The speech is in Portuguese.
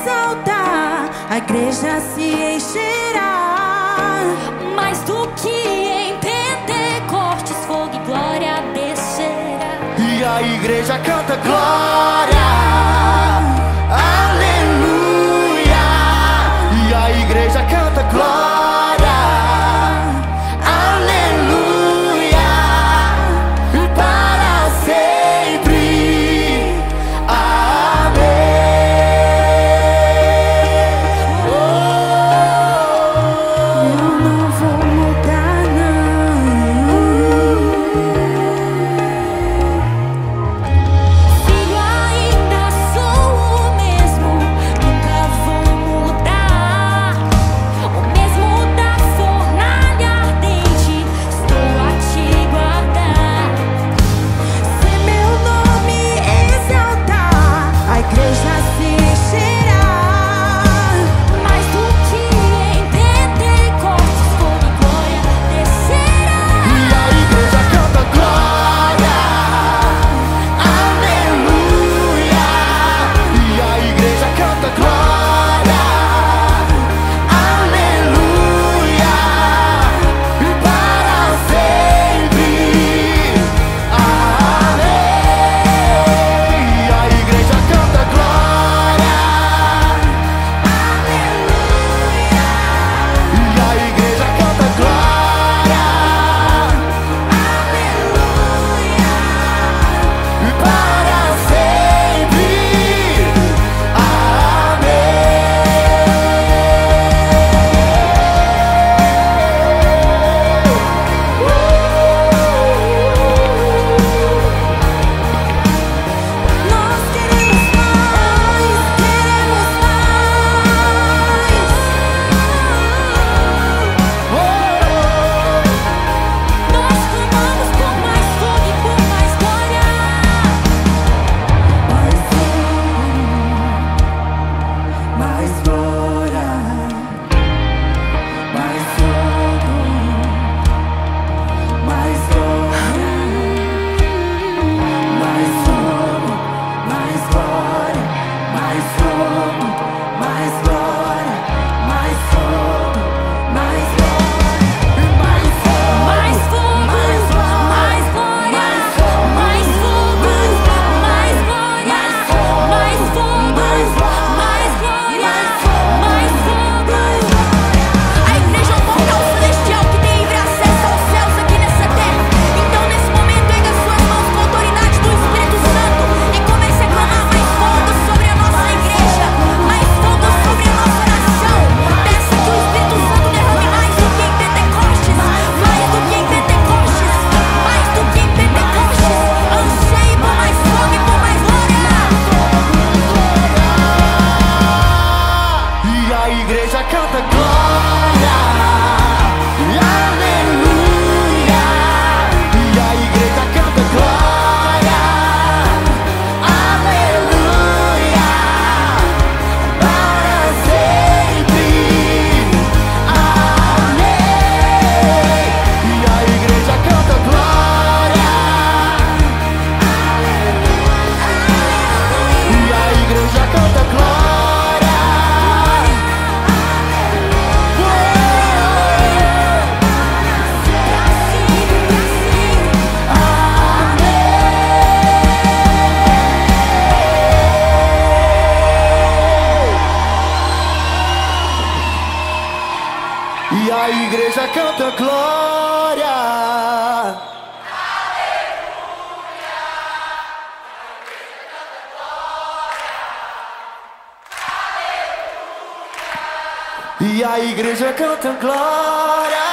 exaltar, a igreja se encherá. Mais do que em Pentecostes, fogo e glória descerá. E a igreja canta glória, aleluia. E a igreja canta glória, aleluia. E para sempre, amém. Eu não vou mudar, não. Filho, ainda sou o mesmo, nunca vou mudar. O mesmo da fornalha ardente, estou a te guardar. Se meu nome exaltar, a igreja se encherá. Mais do que em Pentecostes, fogo e glória descerá. E a igreja canta glória, aleluia. E a igreja canta glória, aleluia. E para sempre, amém. E a igreja canta glória, aleluia. E a igreja canta glória, aleluia. E para sempre, Nós queremos mais, queremos mais. Nós clamamos por mais fogo e por mais glória. Mais fogo, mais glória, mais fogo, mais glória, mais fogo, mais glória, mais fogo, mais glória, mais fogo, mais glória, mais fogo, Mais fogo, mais glória, mais fogo, mais glória, mais fogo, mais glória, mais fogo. A igreja é um portal celestial que tem livre acesso aos céus aqui nessa terra. Então nesse momento erga suas mãos com a autoridade do Espírito Santo e comece a clamar mais fogo sobre a nossa igreja, mais fogo sobre a nossa nação. Peça que o Espírito Santo derrame mais do que em Pentecostes, mais do que em Pentecostes, mais do que em Pentecostes. Anseie por mais fogo e por mais glória. e a igreja canta glória, aleluia. E a igreja canta glória, aleluia. Para sempre, amém. E a igreja canta glória, aleluia. E a igreja canta glória. E a igreja canta glória. E a igreja canta glória.